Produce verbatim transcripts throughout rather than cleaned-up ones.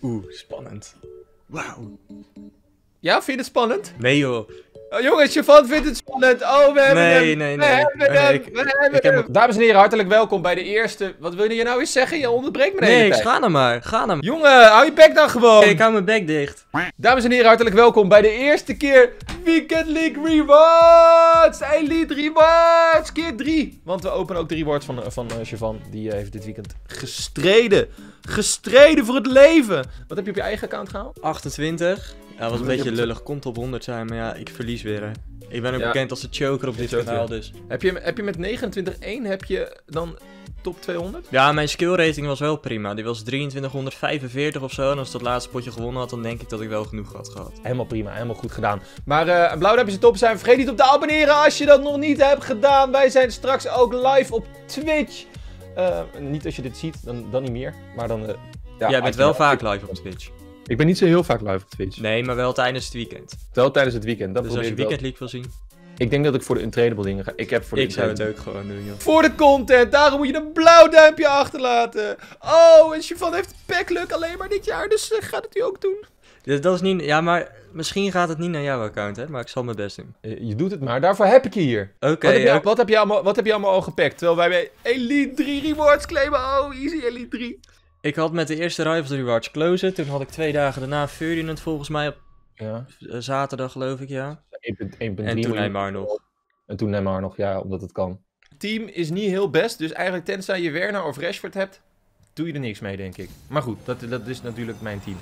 Oeh, spannend. Wauw. Ja, vind je het spannend? Nee joh. Oh, jongens, Siobhan vindt het spannend. Oh, we hebben Nee, hem. nee, We nee. hebben Oh, nee, hem. ik- We hebben ik heb hem. hem. Dames en heren, hartelijk welkom bij de eerste... Wat wil je nou eens zeggen? Je onderbreekt me de hele Nee, tijd. ga nou maar. Ga nou maar. Jongen, hou je bek dan gewoon. Hey, ik hou mijn bek dicht. Dames en heren, hartelijk welkom bij de eerste keer Weekend League Rewards! Elite Rewards! Keer drie! Want we openen ook de rewards van, van uh, Siobhan. Die uh, heeft dit weekend gestreden. Gestreden voor het leven! Wat heb je op je eigen account gehaald? achtentwintig. Ja, was een beetje lullig. Komt op honderd zijn, maar ja, ik verlies weer. Hè. Ik ben ook Ja. bekend als de choker op dit Choker. kanaal, dus. Heb je, heb je met negenentwintig één heb je dan top tweehonderd? Ja, mijn skill rating was wel prima. Die was drieëntwintighonderdvijfenveertig of zo. En als ik dat laatste potje gewonnen had, dan denk ik dat ik wel genoeg had gehad. Helemaal prima, helemaal goed gedaan. Maar uh, een blauwduimpje top zijn. Vergeet niet op te abonneren als je dat nog niet hebt gedaan. Wij zijn straks ook live op Twitch. Uh, niet als je dit ziet, dan, dan niet meer. Maar dan... Uh, ja, Jij bent wel vaak live op Twitch. Ik ben niet zo heel vaak live op Twitch. Nee, maar wel tijdens het weekend. Wel tijdens het weekend. Dat Dus als je probeer ik Weekend League wil zien, wel. Ik denk dat ik voor de untradable dingen ga. Ik heb voor de ik zou het untradable- ook gewoon doen, joh. Voor de content, daarom moet je een blauw duimpje achterlaten. Oh, en Siobhan heeft packluck alleen maar dit jaar, dus uh, gaat het u ook doen. Dus dat is niet... Ja, maar misschien gaat het niet naar jouw account, hè. Maar ik zal mijn best doen. Uh, je doet het maar, daarvoor heb ik je hier. Oké, Wat, heb je- ja. wat, heb je allemaal, wat heb je allemaal al gepakt? Terwijl wij bij Elite drie rewards claimen. Oh, easy Elite drie. Ik had met de eerste Rivals Rewards closen. Toen had ik twee dagen daarna Ferdinand volgens mij op Ja. uh, zaterdag, geloof ik, ja. één punt één punt En drie toen miljoen. Neymar nog. En toen Neymar nog, ja, omdat het kan. Team is niet heel best, dus eigenlijk tenzij je Werner of Rashford hebt, doe je er niks mee, denk ik. Maar goed, dat, dat is natuurlijk mijn team.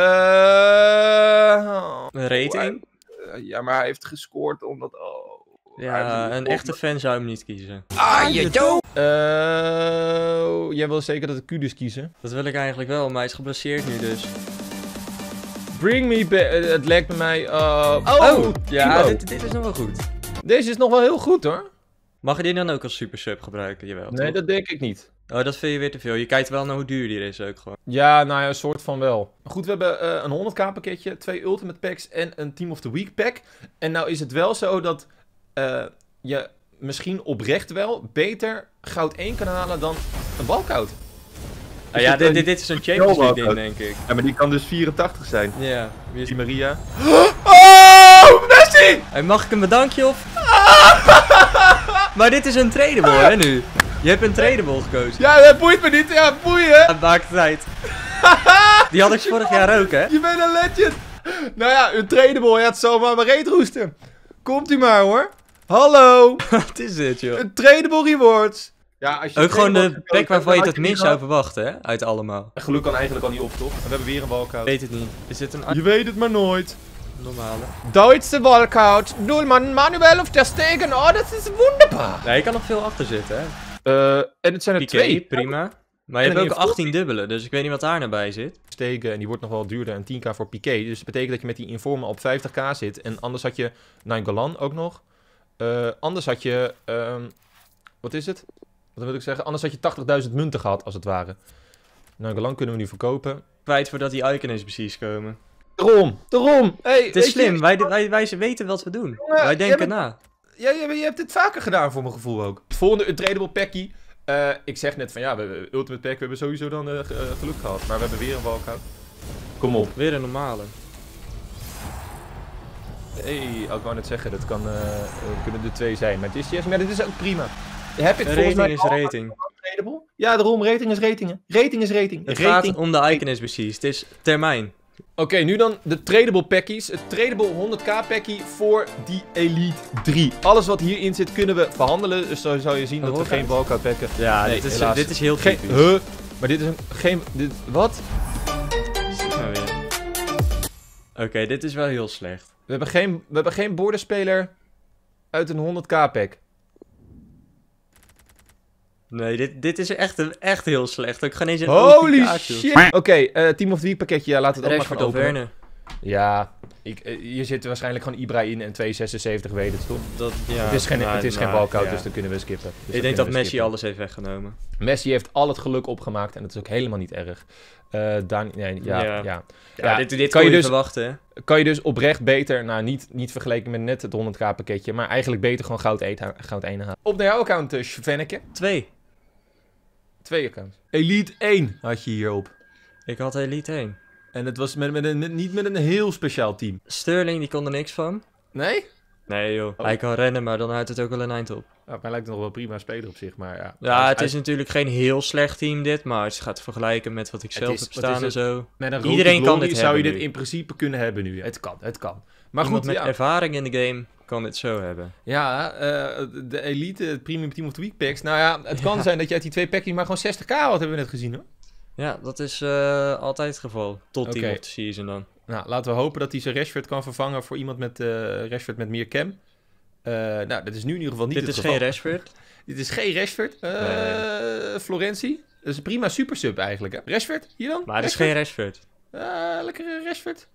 Eh... Een rating? Uh, ja, maar hij heeft gescoord omdat... Oh, hij Ja, heeft een echte fan zou hem niet kiezen. Ah, je dood! Uh, jij wil zeker dat ik Kudus kiezen? Dat wil ik eigenlijk wel, maar hij is geblesseerd nu dus. Bring me back... Uh, het lijkt bij mij... Uh... Oh! Ja, Timo. dit, dit is nog wel goed. Deze is nog wel heel goed, hoor. Mag je die dan ook als super sub gebruiken? Jawel, Nee, toch? dat denk ik niet. Oh, dat vind je weer te veel. Je kijkt wel naar hoe duur die is ook gewoon. Ja, nou ja, een soort van wel. Goed, we hebben uh, een honderd k pakketje, twee Ultimate Packs en een Team of the Week pack. En nou is het wel zo dat uh, je misschien oprecht wel beter goud één kan halen dan een walkout. Ah, ja, dit, dit, dit is een Champions League ding, denk ik. Ja, maar die kan dus vierentachtig zijn. Ja, wie is Die Maria. Oh, Messi! Hey, mag ik een bedankje op? Maar dit is een tradable, hè, nu? Je hebt een tradable gekozen. Ja, dat boeit me niet. Ja, boeien. Het maakt het uit. Die had ik vorig jaar ook, hè? Je bent een legend. Nou ja, een tradable. Ja, het zal maar maar reet roesten. Komt u maar, hoor. Hallo. Wat is dit, joh? Een tradable rewards. Ja, als je Ook gewoon de tradable pack hebt, waarvan je dan het had niet minst zou verwachten, hè? Uit allemaal. gehad. Geluk kan eigenlijk al niet op, toch? En we hebben weer een walkout. Weet het niet. Is dit een Je weet het maar nooit. normale? Duitse walkout. Doelman Manuel of Ter Stegen. Oh, dat is wonderbaar. Nee, je kan nog veel achter zitten, hè? Uh, en het zijn er Piqué, twee. prima. Maar je En hebt ook die heeft achttien dubbele, dus ik weet niet wat daar naar bij zit. Stegen en die wordt nog wel duurder. En tien k voor Piqué. Dus dat betekent dat je met die Informa op vijftig k zit. En anders had je Nainggolan ook nog. Uh, anders had je... Um, wat is het? Wat wil ik zeggen? Anders had je tachtigduizend munten gehad, als het ware. Nainggolan kunnen we nu verkopen. Kwijt voordat die icons precies komen. Daarom, daarom. Hey, Het is slim, wij, wij, wij weten wat we doen. Ja, wij denken jij bent- na. Ja, je, je hebt dit vaker gedaan voor mijn gevoel ook. Het volgende Untradable Packie. Uh, ik zeg net van ja, we hebben Ultimate Pack, we hebben sowieso dan uh, ge- uh, geluk gehad. Maar we hebben weer een walkout. Kom op. Weer een normale. Hey, ik wou net zeggen, dat kan, uh, uh, kunnen er twee zijn. Maar het is, yes, maar dit is ook prima. Heb ik Een volgens mij rating is rating. Untradable? Ja, daarom, rating is ratingen. Rating is rating. Het rating. gaat om de icons precies. Het is termijn. Oké, okay, nu dan de tradable packies. Het tradable honderd k packie voor die Elite drie. Alles wat hierin zit kunnen we verhandelen. Dus zo zou je zien Een dat we walkout? geen walkout packen. Ja, Nee, dit, is, helaas. dit is heel Geen, typisch. huh? Maar dit is een, geen, dit, wat? Nou weer. Oké, dit is wel heel slecht. We hebben geen, we hebben geen bordenspeler uit een honderd k pack. Nee, dit, dit is echt, een- echt heel slecht. Ik ga eens een Holy O T K shield. shit! Oké, okay, uh, Team of the Week pakketje, ja, laten we het ook maar Rashford gaan of openen. Werner. Ja, ik, uh, hier zit waarschijnlijk gewoon Ibra in en twee zesenzeventig weet het toch? Dat, ja, het is geen, nou, het is geen nou, walkout, ja. dus dan kunnen we skippen. Dus Ik denk kunnen dat we Messi skippen. alles heeft weggenomen. Messi heeft al het geluk opgemaakt en dat is ook helemaal niet erg. Uh, Dan, nee, ja, ja. Ja. ja. Ja, Ja, dit, dit kan kon je je dus- verwachten, hè? Kan je dus oprecht beter, nou niet, niet vergeleken met net het honderd k pakketje, maar eigenlijk beter gewoon goud, eet, goud één halen. Op naar jouw account, uh, Svenneke. Twee. Twee accounts. Elite één had je hierop. Ik had Elite één. En het was met, met een, met, niet met een heel speciaal team. Sterling, die kon er niks van. Nee? Nee joh, Oh. hij kan rennen, maar dan houdt het ook wel een eind op. Ja, mij lijkt het nog wel prima speler op zich, maar ja. Ja, Hij- het hij- is natuurlijk geen heel slecht team dit, maar als je het gaat vergelijken met wat ik Het zelf is- heb wat staan is en het? zo. Met een Iedereen Iedereen kan dit zou je hebben dit nu. in principe kunnen hebben nu. Het kan, het kan. Maar Iemand goed, met ja, ervaring in de game kan dit zo hebben. ja eh, de elite, het premium team of the week packs. Nou ja, het kan zijn dat je uit die twee packjes maar gewoon zestig k had, hebben we net gezien hoor. Ja, dat is eh, altijd het geval. Tot team Oké. of the season dan. Nou, laten we hopen dat hij zijn Rashford kan vervangen voor iemand met eh Rashford met meer cam. Eh, nou, dat is nu in ieder geval niet Dit het is geval. geen Rashford. Dit is geen Rashford. Eh Nee. Florentie. Dat is een prima super sub eigenlijk. Hè? Rashford, hier dan? Maar het is Rashford? geen Rashford. Eh, lekkere Rashford.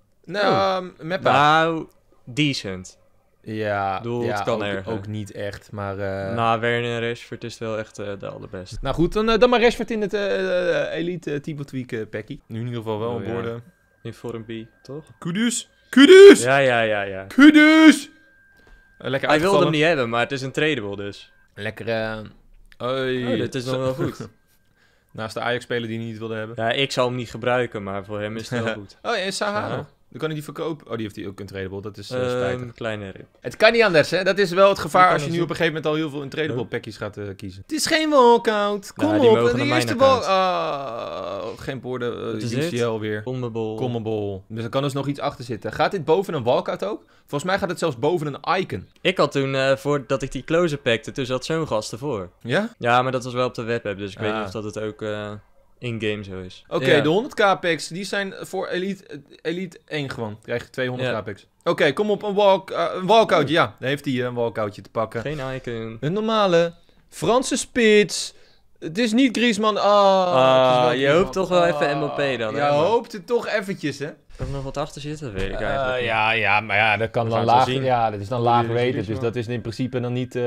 Nou, oh. Meppa. Nou, decent. ja, bedoel, ja het kan ook, erger. ook niet echt, maar... eh, Na Werner en Rashford is het wel echt eh, de allerbeste. Nou goed, dan, eh, dan maar Rashford in het eh, eh, elite uh, Team of the Week uh, packie. Nu in ieder geval wel Oh, aan ja. boorden. In Vorm B, toch? Kudus! Kudus! Ja, ja, ja, ja. Kudus! Uh, lekker Hij wilde uitgevallen. hem niet hebben, maar het is een tradable dus. Lekker, eh... Oei. Oh, dit is nog wel goed. Naast de Ajax-speler die hij niet wilde hebben. Ja, ik zal hem niet gebruiken, maar voor hem is het wel goed. Oh, en Saha Saha. nog. Dan kan hij die verkopen. Oh, die heeft hij ook een tradable. Dat is uh, Ehm, spijtig. kleine rip. Het kan niet anders, hè? Dat is wel het Je gevaar kan als je het nu doen. op een gegeven moment al heel veel in tradable Huh? packies gaat uh, kiezen. Het is geen walkout. Kom Nou, die op. mogen De naar mijn eerste bal. account. Oh, geen borden. Uh, Wat is U C L dit? weer. Commable. Commable. Dus er kan dus nog iets achter zitten. Gaat dit boven een walkout ook? Volgens mij gaat het zelfs boven een icon. Ik had toen, uh, voordat ik die closer packte, toen zat zo'n gast ervoor. Ja? Ja, maar dat was wel op de webapp, dus ik weet Ah. niet of dat het ook uh, in-game zo is. Oké, Ja. de honderd k packs, die zijn voor Elite, Elite één gewoon. Krijg je tweehonderd k Ja. packs. Oké, kom op, een, walk, uh, een walkout. Ja, dan heeft hij uh, een walkoutje te pakken. Geen icon. Een normale Franse spits. Het is niet Griezmann. Ah, Ah, het is wel je Griezmann. hoopt toch wel even M L P dan, Je hè, man? hoopt het toch eventjes, hè? Kan er nog wat achter zitten? Dat weet ik Uh, eigenlijk niet. ja, ja, maar ja, dat kan We dan gaan het wel laag. zien. Ja, dat is dan Hoe laag duur is rated. Dus Griezmann? dat is in principe dan niet. Uh,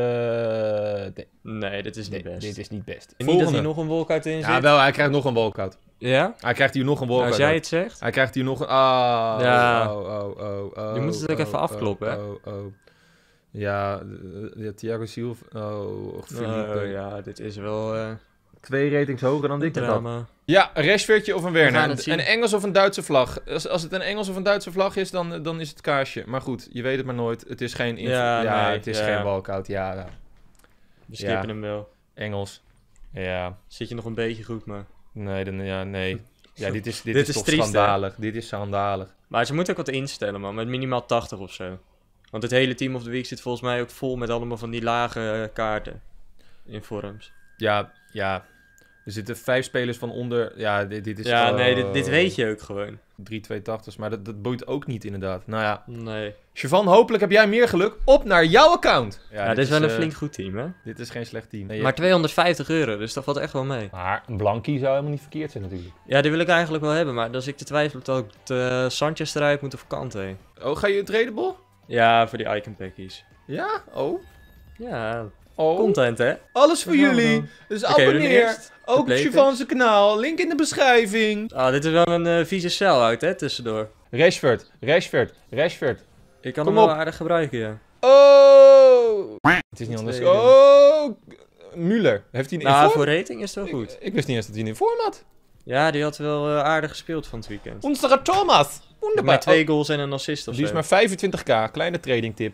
nee, Nee, dit is niet nee, best. dit is niet best. En niet dat hier nog een walkout in zit? Ja, wel, hij krijgt nog een walkout. Ja? Hij krijgt hier nog een walkout. Nou, als jij het zegt. Hij krijgt hier nog een. Ah, Ja. oh, oh, oh, oh. Je moet het ook oh, even afkloppen, oh, hè? Oh, oh. Ja, eh, ja, Thiago Silva. Oh, Felipe. Oh ja, dit is wel uh, Twee ratings hoger dan een drama. Ja, een Rashfordje of een Werner. gaan het Een, zien. een Engels of een Duitse vlag. Als, als het een Engels of een Duitse vlag is, dan, dan is het kaarsje. Maar goed, je weet het maar nooit. Het is geen... info- Ja, ja nee, het is ja. geen walkout. Ja, ja. We skippen Ja. hem wel. Engels. Ja. Zit je nog een beetje goed, maar... Nee, dan, ja, nee. Ja, dit is, dit Dit is, is toch triest, hè? schandalig. Dit is schandalig. Maar ze moeten ook wat instellen, man. Met minimaal tachtig of zo. Want het hele Team of the Week zit volgens mij ook vol met allemaal van die lage uh, kaarten. In forums. Ja, ja. Er zitten vijf spelers van onder... Ja, dit, dit is... Ja, oh, nee, dit, dit weet je ook gewoon. drie tweehonderdtachtig, maar dat, dat boeit ook niet inderdaad. Nou ja. Nee. Siobhan, hopelijk heb jij meer geluk. Op naar jouw account. Ja, dit is wel een eh, flink goed team, hè? Dit is geen slecht team. Nee, Maar tweehonderdvijftig euro, dus dat valt echt wel mee. maar een blankie zou helemaal niet verkeerd zijn natuurlijk. Ja, die wil ik eigenlijk wel hebben, maar als ik te twijfel dat ik de Sanchez eruit moet of Kante. Oh, ga je een tradable? Ja, voor die icon packies. Ja? Oh. Ja, Oh. content, hè? Alles voor Wat gaan we jullie. doen? Dus Oké, we doen abonneer. eerst Ook op Lakers. Siobhan's kanaal. Link in de beschrijving. Ah, dit is wel een uh, vieze sell-out, hè, tussendoor. Rashford. Rashford. Rashford. Ik kan Kom hem wel op. aardig gebruiken, ja. Oh. Het is niet anders. Tweede. Oh. Müller. Heeft hij een Nou, inform? voor rating is het wel goed. Ik, ik wist niet eens dat hij een inform had. Ja, die had wel uh, aardig gespeeld van het weekend. Onze Thomas. Wonderbaar. Met twee goals en een assist of Die is zo. maar vijfentwintig k. Kleine trading tip.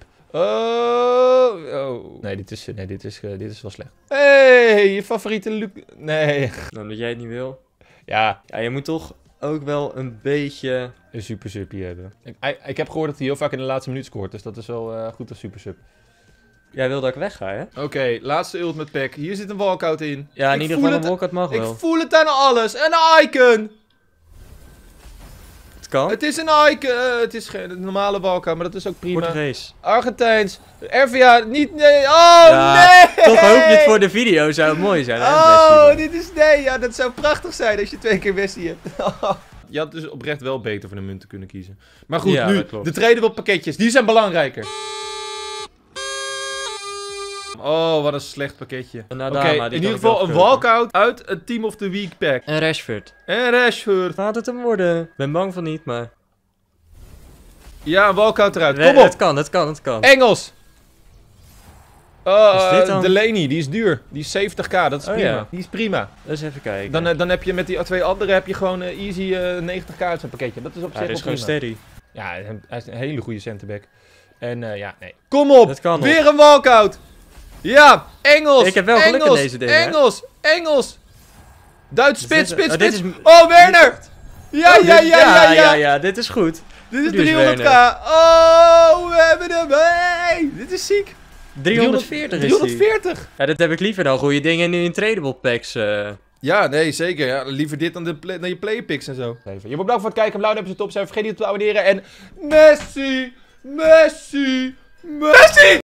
Oh, oh. Nee, dit is, nee dit, is, uh, dit is wel slecht. Hey, je favoriete Luc... Nee. Nou, omdat jij het niet wil. Ja, Ja, je moet toch ook wel een beetje... een super suppie hebben. Ik, ik, ik heb gehoord dat hij heel vaak in de laatste minuut scoort. Dus dat is wel uh, goed als super sub. Jij wil dat ik wegga, hè? Oké, okay, laatste ultimate pack. Hier zit een walkout in. Ja, in Ik ieder voel geval een het- walkout mag Ik wel. voel het aan alles. En een icon. Het kan. Het is een icon. Uh, het is geen normale walkout, maar dat is ook prima. Portugees. Argentijns. R V A. Niet... Nee. Oh, Ja, nee. Toch hoop je het voor de video, zou het mooi zijn, hè? Oh, Messi? dit is... Nee, ja, dat zou prachtig zijn als je twee keer Messi hebt. Je had dus oprecht wel beter voor de munt te kunnen kiezen. Maar goed, Ja, nu, dat klopt. de tradable pakketjes, die zijn belangrijker. Oh, wat een slecht pakketje. Een Oké, Adama, die in kan ieder ik wel geval een verkopen. walkout uit het Team of the Week pack. En Rashford. En Rashford. Gaat het hem worden? Ben bang van niet, maar... Ja, een walkout eruit. We- Kom op. Het kan, het kan, het kan. Engels. Oh, Is dit dan? Delaney, die is duur. Die is zeventig k, dat is Oh, prima. ja. Die is prima. Dus even kijken. Dan, eh, dan heb je met die twee andere heb je gewoon eh, easy eh, negentig k uit zijn pakketje. Dat is op ja, zich dit is wel gewoon prima. steady. Ja, hij is een hele goede centerback. En eh, ja, nee. Kom op! Dat kan Weer nog. een walkout! Ja, Engels! Ik heb wel geluk in Engels, deze dingen, hè? Engels! Engels! Duits, spits, Dit is- spits, oh, dit spits! is- Oh, Werner! Ja, Oh, ja, dit- ja, ja, ja! ja, ja, dit is goed. Dit is Dit is driehonderd k! Werner. Oh, we hebben hem! Hey, dit is ziek! driehonderdveertig is die. driehonderdveertig! Ja, dat heb ik liever dan goede dingen nu in tradable packs. eh. Ja, nee, zeker. Ja, liever dit dan, de play, dan je playpicks en zo. Even. Je moet bedankt voor het kijken. Blauw duimpje top zijn. Vergeet niet te abonneren. En Messi! Messi! Messi!